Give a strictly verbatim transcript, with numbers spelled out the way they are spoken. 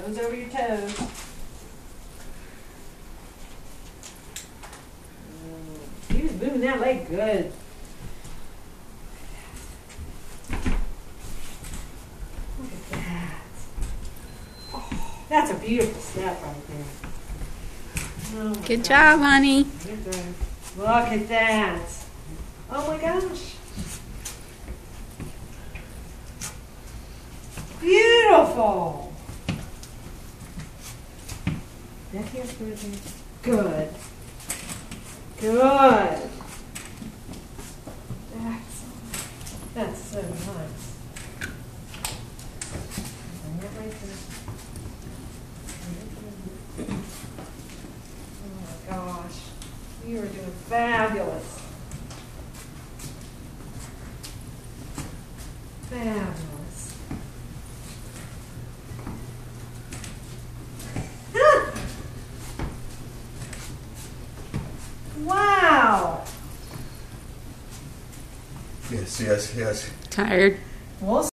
Nose over your toes. He was moving that leg good. Look at that. Oh, that's a beautiful step right there. Oh Good gosh. job, honey. Look at that. Oh my gosh. Beautiful. That feels good. Good. Good. Excellent. That's so nice. Bring it right there. Oh my gosh. You are doing fabulous. Fabulous. Wow. Yes, yes, yes. Tired. Well,